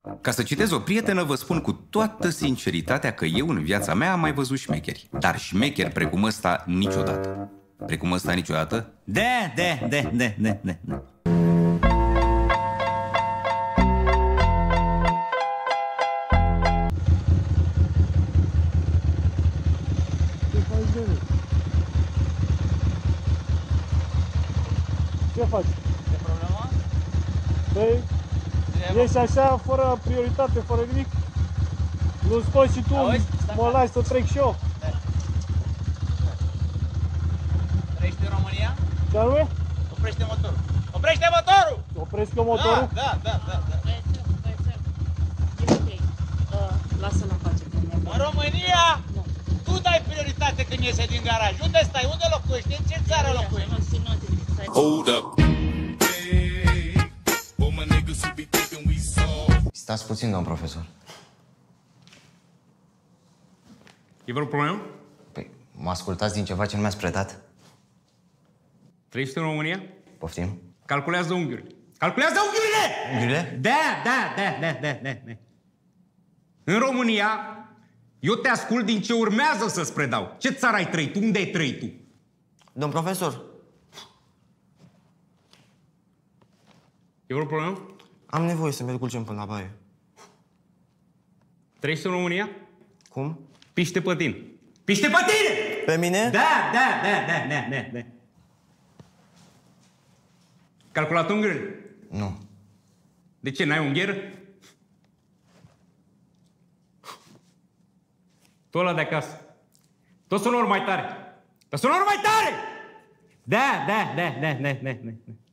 Ca să citez o prietenă, vă spun cu toată sinceritatea că eu în viața mea am mai văzut șmecheri. Dar șmecheri precum ăsta niciodată. Precum ăsta niciodată? Da. Ce faci? Ce problemă? Păi, ești așa, fără prioritate, fără nimic? Nu scoți și tu, mă lași să trec și eu. Trăiești în România? Ce anume? Oprește motorul! Oprește motorul! Opresc eu motorul? Da. Lasă-l în pace. În România, tu dai prioritate când iese din garaj. Unde stai? Unde locuiești? În ce țară locuiești? Hold up. Stați puțin, domn profesor. E vreo problemă? Păi, mă ascultați din ceva ce nu mi-ați predat? Trăiești în România? Poftim? Calculează unghiurile. Calculează unghiurile! Unghiurile? Da. În România, eu te ascult din ce urmează să-ți predau. Ce țară ai trăit tu? Unde ai trăit tu? Domn profesor, E vreo problemă? am nevoie să merg culcem până la baie. Trăiești în România? Cum? Piște pe tine. Piște pe tine! Pe mine? Da. Calculat unghiurile? Nu. De ce, n-ai unghieră? Tu ăla de acasă. Tot sonori mai tare. Tot sonori mai tare! Da.